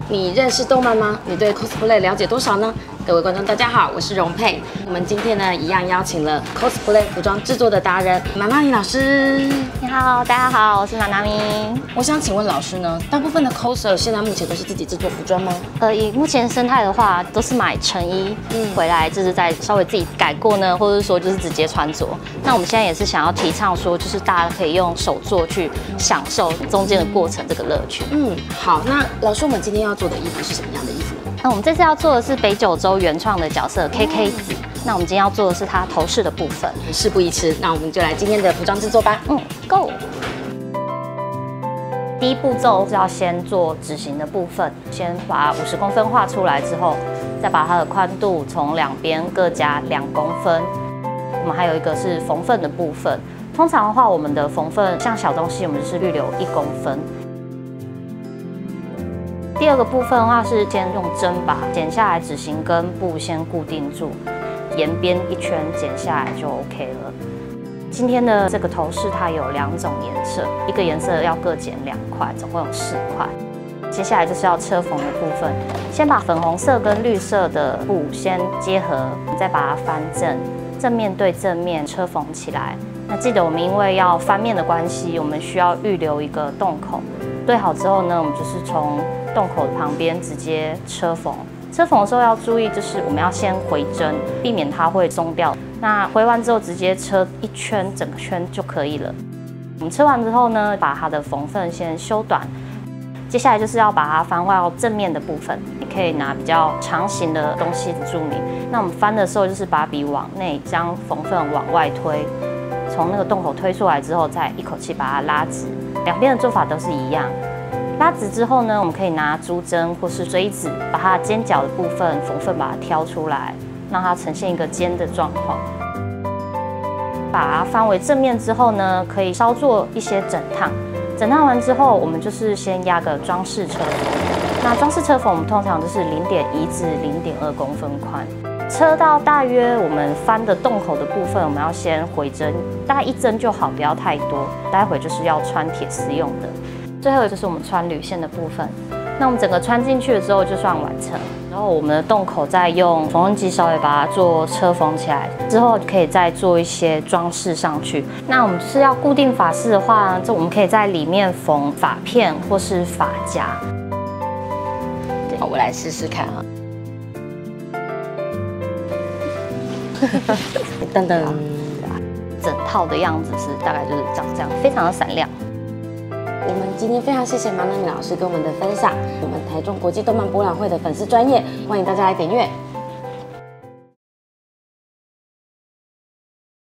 你认识动漫吗？你对 cosplay 了解多少呢？各位观众，大家好，我是荣佩。我们今天呢，一样邀请了 cosplay 服装制作的达人马娜咪老师。 你好，大家好，我是马娜咪。 我想请问老师呢，大部分的 coser 现在目前都是自己制作服装吗？ 以目前生态的话，都是买成衣回来，就是再稍微自己改过呢，或者说就是直接穿着。那我们现在也是想要提倡说，就是大家可以用手做去享受中间的过程这个乐趣。 好，那老师，我们今天要做的衣服是什么样的衣服呢？ 那我们这次要做的是北九州原创的角色 KK 子。那我们今天要做的是它头饰的部分。 事不宜迟，那我们就来今天的服装制作吧。 Go。第一步骤是要先做指型的部分，先把50公分画出来之后，再把它的宽度从两边各加2公分。我们还有一个是缝份的部分，通常的话，我们的缝份像小东西，我们就是预留1公分。第二个部分的话是先用针把剪下来指型跟布先固定住，沿边一圈剪下来就 OK 了。今天的这个头饰它有2种颜色，一个颜色要各剪2块，总共有4块。接下来就是要车缝的部分，先把粉红色跟绿色的布先结合，再把它翻正面对正面车缝起来。那记得我们因为要翻面的关系，我们需要预留一个洞口。对好之后呢，我们就是从洞口的旁边直接车缝。车缝的时候要注意，就是我们要先回针，避免它会松掉。那回完之后直接车1圈，整个圈就可以了。我们车完之后呢，把它的缝份先修短。接下来就是要把它翻到正面的部分，你可以拿比较长形的东西助你。那我们翻的时候就是把笔往内，将缝份往外推，从那个洞口推出来之后，再一口气把它拉直。两边的做法都是一样。拉直之后呢，我们可以拿珠针或是锥子，把它尖角的部分缝份把它挑出来，让它呈现一个尖的状况。把它翻为正面之后呢，可以稍做一些整烫。整烫完之后，我们就是先压个装饰车缝。那装饰车缝我们通常就是0.1至0.2公分宽。车到大约我们翻的洞口的部分，我们要先回针，大概1针就好，不要太多。待会就是要穿铁丝用的。最后就是我们穿铝线的部分。那我们整个穿进去的时候就算完成。然后我们的洞口再用缝纫机稍微把它做车缝起来，之后可以再做一些装饰上去。那我们是要固定发饰的话，我们可以在里面缝发片或是发夹。 好，我来试试看啊。噔噔， 整套的样子是大概就是长这样，非常的闪亮。 我们今天非常谢谢马娜咪老师跟我们的分享，我们台中国际动漫博览会的粉丝专页，欢迎大家来点阅。